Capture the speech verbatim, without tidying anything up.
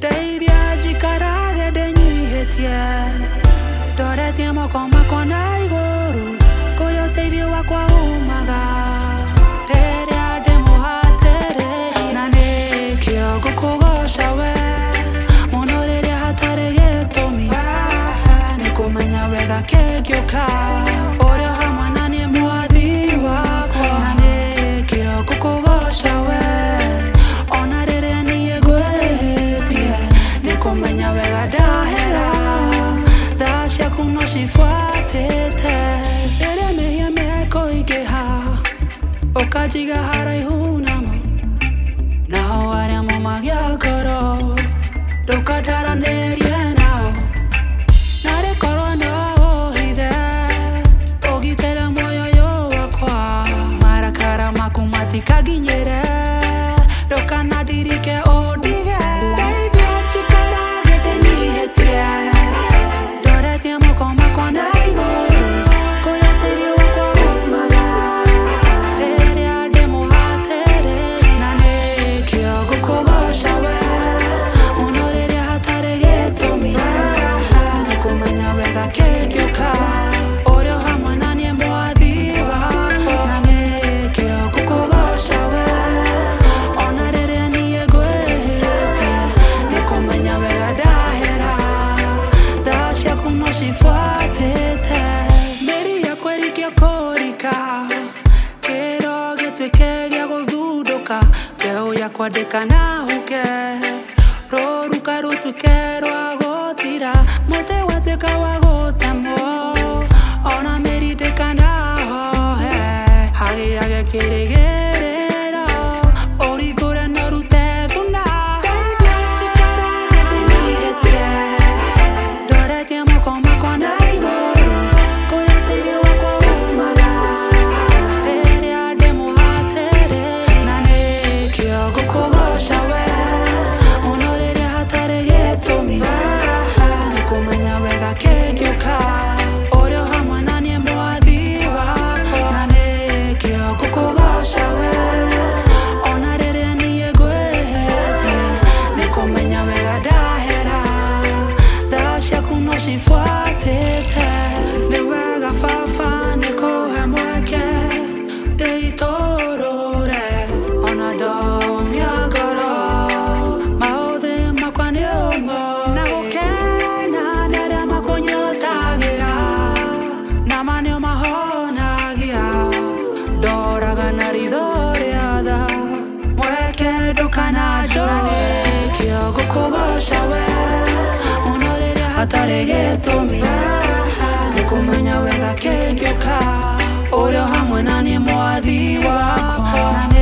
Ndeithia njikarage ndĩnyihĩtie ndoretie moko makwa na igũrũ kũrĩa ũteithio wakwa umaga rĩrĩa ndĩ mũhatĩrĩrie na nĩkĩo ngũkũgoca we mũno rĩrĩa hatarĩ gĩtũmi nĩ kũmenya wega kĩngĩũka ũrĩ o hamwe na niĩ mwathi wakwa na nĩkĩo ngũkũgoca we ona rĩrĩa niĩ ngwĩhĩtie nĩ kũmenya wega ndahera tha ciaku no cibuatĩte rĩrĩa mehia mekũingĩha ũkanjiga haraihu namo nao arĩa momagia ngoro ndũkandaranĩrie nao na rĩkorwo no ũhithe ũgitĩre muoyo ũyũ wakwa marakara maku matikanginyĩre ndũkanandirike ũndige ndeithia njikarage ndĩnyihĩtie ndoretie moko makwa na igũrũ kũrĩa ũteithio wakwa umaga rĩrĩa ndĩ mũhatĩrĩrie na nĩkĩo ngũkũgoca we mũno rĩrĩa hatarĩ gĩtũmi nĩ kũmenya wega kĩngĩũka ũrĩ o hamwe na niĩ mwathi wakwa na nĩkĩo ngũkũgoca we ona rĩrĩa niĩ ngwĩhĩtie nĩ kũmenya wega ndahera tha ciaku no cibuatĩte mĩri yakwa ĩrikio kũrika kĩro gĩtuĩke gĩa gũthundũka mbeũ yakwa ndĩkanahuke rũruka rũtuĩke rwa gũthira mũtĩ watuĩka wa gũtemwo ona mĩri ndĩkanahohe hagĩage kĩrĩgĩrĩro ũringũre na ũrute thuna ndeithia njikarage ndĩnyihĩtie ndoretie moko makwa na igũrũ kũrĩa ũteithio wakwa umaga rĩrĩa ndĩ mũhatĩrĩrie na nĩkĩo ngũkũgoca we mũno rĩrĩa hatarĩ gĩtũmi nĩ kũmenya wega kĩngĩũka ũrĩ o hamwe na niĩ mwathi wakwa na nĩkĩo ngũkũgoca we ona rĩrĩa niĩ ngwĩhĩtie nĩ kũmenya wega ndahera tha ciaku no cibuatĩte nĩ wega baba nĩ kũhe mweke ndĩitũrũre ona ndaumia ngoro maũthĩ makwa nĩ ũmo na gũkena nĩ arĩa makũnyotagĩra na ma nĩo mahonagia ndoraga na ritho rĩa tha mweke ndũkananjũre na nĩkĩo ngũkũgoca we mũno rĩrĩa hatarĩ gĩtũmi nĩ kũmenya wega kĩngĩũka ũrĩ o hamwe na niĩ mwathi wakwa